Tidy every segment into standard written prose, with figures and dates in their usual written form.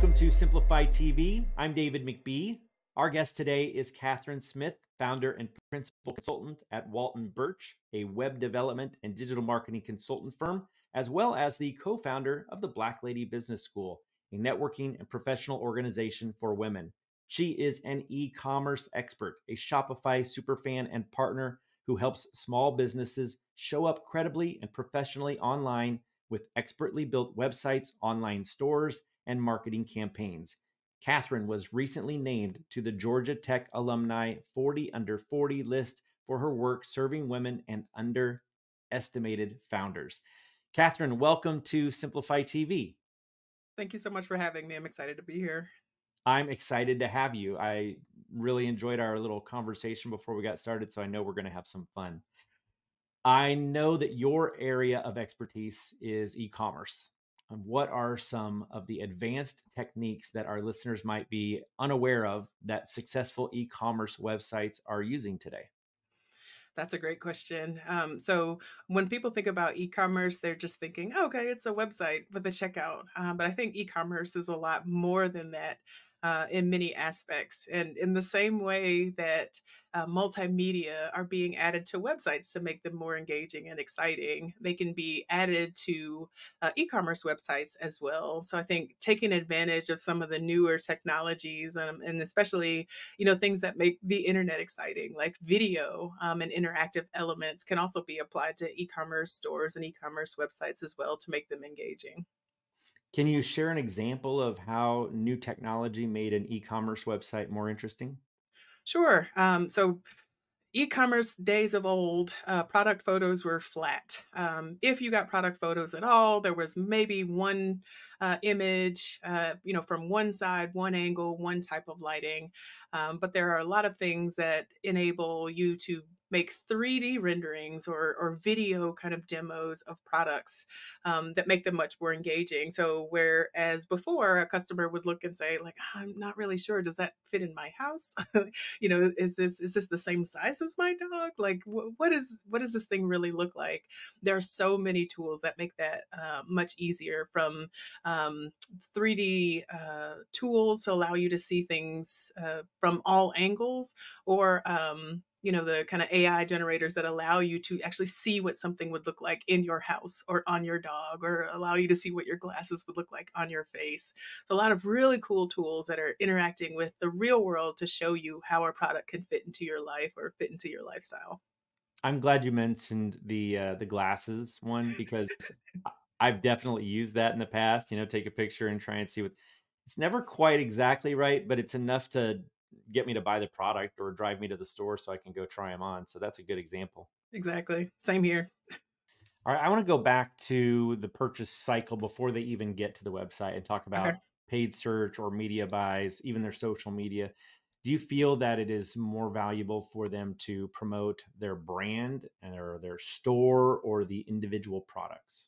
Welcome to Simplifi TV. I'm David McBee. Our guest today is Kathryn Smith, founder and principal consultant at Walton Birch, a web development and digital marketing consultant firm, as well as the co-founder of the Black Lady Business School, a networking and professional organization for women. She is an e-commerce expert, a Shopify superfan and partner who helps small businesses show up credibly and professionally online with expertly built websites, online stores, and marketing campaigns. Kathryn was recently named to the Georgia Tech Alumni 40 Under 40 list for her work serving women and underestimated founders. Kathryn, welcome to Simplifi TV. Thank you so much for having me. I'm excited to be here. I'm excited to have you. I really enjoyed our little conversation before we got started, so I know we're going to have some fun. I know that your area of expertise is e-commerce. What are some of the advanced techniques that our listeners might be unaware of that successful e-commerce websites are using today? That's a great question. So when people think about e-commerce, they're just thinking, "Oh, okay, it's a website with a checkout." But I think e-commerce is a lot more than that in many aspects. And in the same way that multimedia are being added to websites to make them more engaging and exciting, they can be added to e-commerce websites as well. So I think taking advantage of some of the newer technologies and especially things that make the internet exciting, like video and interactive elements, can also be applied to e-commerce stores and e-commerce websites as well to make them engaging. Can you share an example of how new technology made an e-commerce website more interesting? Sure. So e-commerce days of old, product photos were flat. If you got product photos at all, there was maybe one image, from one side, one angle, one type of lighting. But there are a lot of things that enable you to make 3D renderings or video kind of demos of products that make them much more engaging. So whereas before a customer would look and say, like, I'm not really sure, does that fit in my house? Is this the same size as my dog? Like, what does this thing really look like? There are so many tools that make that much easier, from 3D tools to allow you to see things from all angles, or the kind of AI generators that allow you to actually see what something would look like in your house or on your dog, or allow you to see what your glasses would look like on your face. So a lot of really cool tools that are interacting with the real world to show you how a product can fit into your life or fit into your lifestyle. I'm glad you mentioned the glasses one because I've definitely used that in the past. Take a picture and try and see what. It's never quite exactly right, but it's enough to get me to buy the product or drive me to the store so I can go try them on. So that's a good example. Exactly. Same here. All right, I want to go back to the purchase cycle before they even get to the website and talk Okay. about paid search or media buys, even their social media. Do you feel that it is more valuable for them to promote their brand and their store or the individual products?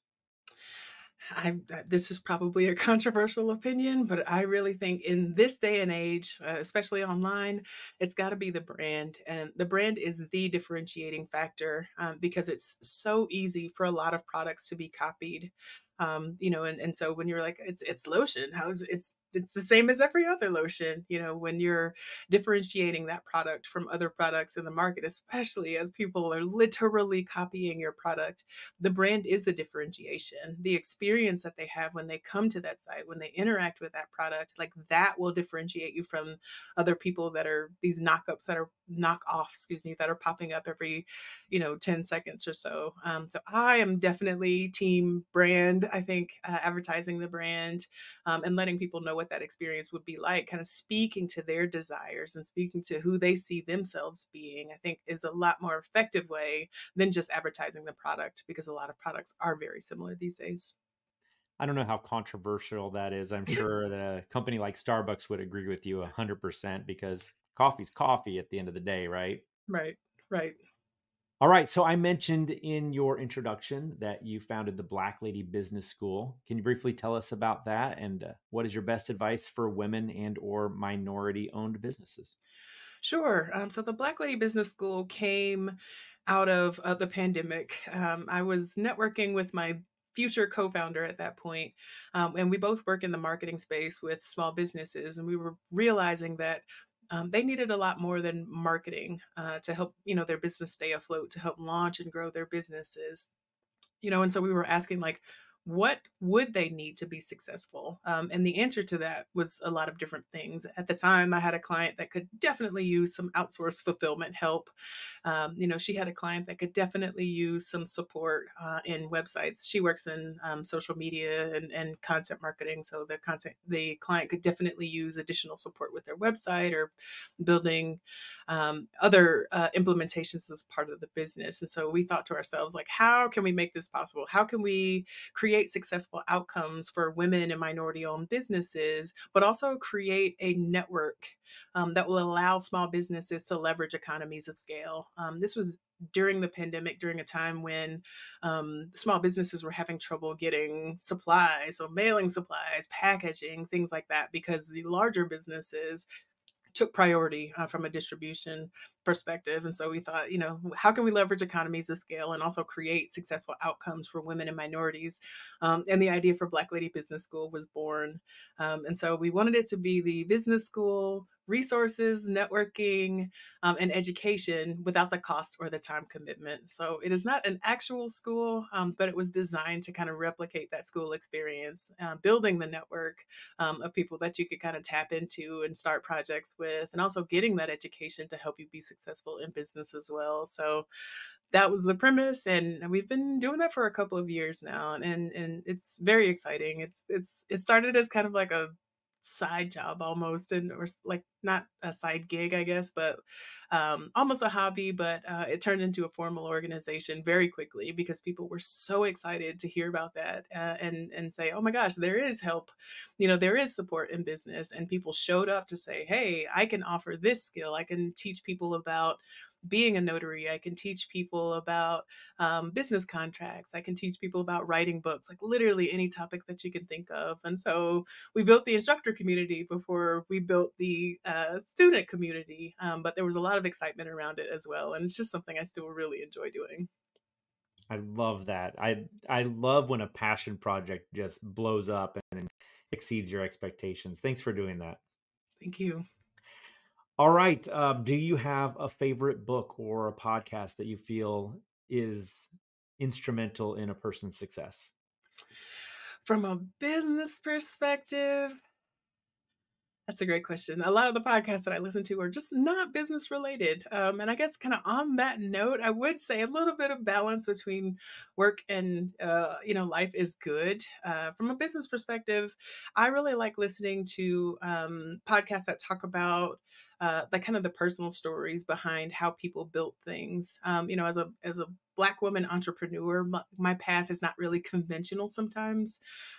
This is probably a controversial opinion, but I really think in this day and age, especially online, it's got to be the brand. And the brand is the differentiating factor, because it's so easy for a lot of products to be copied. And so when you're like, it's lotion, how is it's the same as every other lotion, when you're differentiating that product from other products in the market, especially as people are literally copying your product. The brand is the differentiation. The experience that they have when they come to that site, when they interact with that product, like that will differentiate you from other people that are these knockoffs, excuse me, that are popping up every, 10 seconds or so. So I am definitely team brand. I think advertising the brand, and letting people know what that experience would be like, kind of speaking to their desires and speaking to who they see themselves being, I think is a lot more effective way than just advertising the product, because a lot of products are very similar these days. I don't know how controversial that is. I'm sure that a company like Starbucks would agree with you 100% because coffee's coffee at the end of the day, right? Right, right. All right. So I mentioned in your introduction that you founded the Black Lady Business School. Can you briefly tell us about that and what is your best advice for women and or minority owned businesses? Sure. So the Black Lady Business School came out of the pandemic. I was networking with my future co-founder at that point. And we both work in the marketing space with small businesses, and we were realizing that they needed a lot more than marketing to help, their business stay afloat, to help launch and grow their businesses. And so we were asking, like, what would they need to be successful? And the answer to that was a lot of different things. At the time, I had a client that could definitely use some outsourced fulfillment help. She had a client that could definitely use some support in websites. She works in social media and content marketing, so the client could definitely use additional support with their website or building other implementations as part of the business. And so we thought to ourselves, like, how can we make this possible? How can we create successful outcomes for women and minority owned businesses, but also create a network that will allow small businesses to leverage economies of scale? This was during the pandemic, during a time when small businesses were having trouble getting supplies, so mailing supplies, packaging, things like that, because the larger businesses took priority from a distribution perspective. And so we thought, how can we leverage economies of scale and also create successful outcomes for women and minorities? And the idea for Black Lady Business School was born. And so we wanted it to be the business school, resources, networking, and education without the cost or the time commitment. So it is not an actual school, but it was designed to kind of replicate that school experience, building the network of people that you could kind of tap into and start projects with, and also getting that education to help you be successful in business as well. So that was the premise, and we've been doing that for a couple of years now, and it's very exciting. It started as kind of like a side job almost, and or like not a side gig, I guess, but almost a hobby. But it turned into a formal organization very quickly because people were so excited to hear about that and say, "Oh my gosh, there is help! There is support in business." And people showed up to say, "Hey, I can offer this skill. I can teach people about being a notary. I can teach people about business contracts. I can teach people about writing books, like literally any topic that you can think of." And so we built the instructor community before we built the student community. But there was a lot of excitement around it as well. And it's just something I still really enjoy doing. I love that. I love when a passion project just blows up and exceeds your expectations. Thanks for doing that. Thank you. All right. Do you have a favorite book or a podcast that you feel is instrumental in a person's success? From a business perspective, that's a great question. A lot of the podcasts that I listen to are just not business related. And I guess kind of on that note, I would say a little bit of balance between work and, life is good. From a business perspective, I really like listening to podcasts that talk about the kind of the personal stories behind how people built things. As a Black woman entrepreneur, my path is not really conventional sometimes.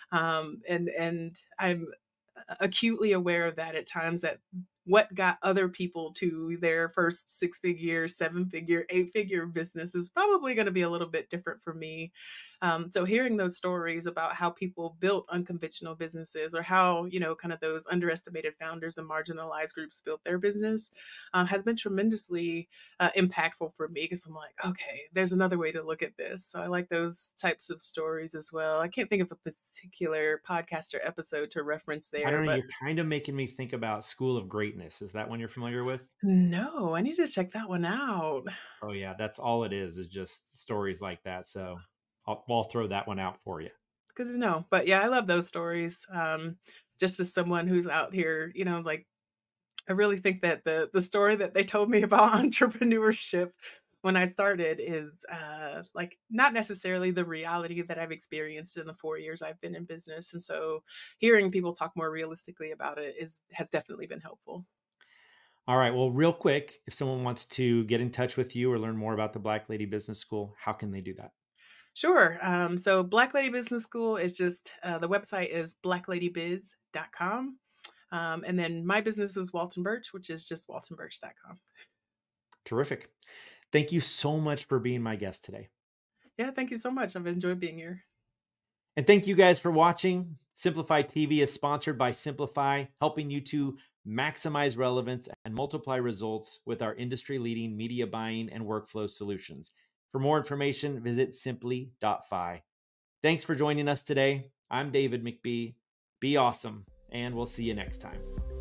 And I'm acutely aware of that at times, that what got other people to their first 6-figure, 7-figure, 8-figure business is probably going to be a little bit different for me. So hearing those stories about how people built unconventional businesses, or how, kind of those underestimated founders and marginalized groups built their business has been tremendously impactful for me, because I'm like, okay, there's another way to look at this. So I like those types of stories as well. I can't think of a particular podcast or episode to reference I there, don't know. but You're kind of making me think about School of Greatness. Is that one you're familiar with? no, I need to check that one out. Oh, yeah. That's all it is just stories like that. So I'll throw that one out for you. It's good to know. But yeah, I love those stories. Just as someone who's out here, like, I really think that the story that they told me about entrepreneurship when I started is like not necessarily the reality that I've experienced in the 4 years I've been in business. And so hearing people talk more realistically about it has definitely been helpful. All right. Well, real quick, if someone wants to get in touch with you or learn more about the Black Lady Business School, how can they do that? Sure. So Black Lady Business School is just the website is blackladybiz.com. And then my business is Walton Birch, which is just waltonbirch.com. Terrific. Thank you so much for being my guest today. Yeah, thank you so much. I've enjoyed being here. And thank you guys for watching. Simplifi TV is sponsored by Simplifi, helping you to maximize relevance and multiply results with our industry-leading media buying and workflow solutions. For more information, visit simpli.fi. Thanks for joining us today. I'm David McBee. Be awesome, and we'll see you next time.